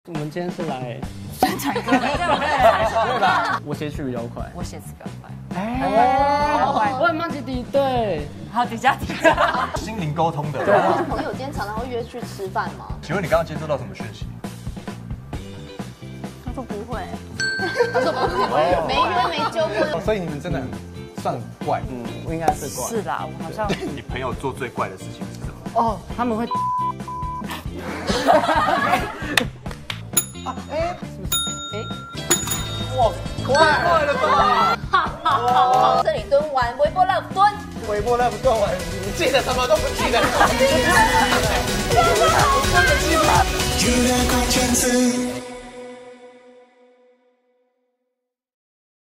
我们今天是来宣传歌的，对吧？ 我写曲比较快， 我写词比较快。 我很慢吉迪，对。 好，底下。 心灵沟通的。 对啊。朋友今天常常会约去吃饭吗？ 请问你刚刚接收到什么讯息？ 他说不会。他说不会，没约没揪过。 所以你们真的算怪。 我应该是怪。 是啦，我好像。 你朋友做最怪的事情是什么？ 哦，他们会。 哇，快了吧！ 好，这里蹲完，微波热蹲。 微波热蹲完，你记得什么都不记得。 有点关键词。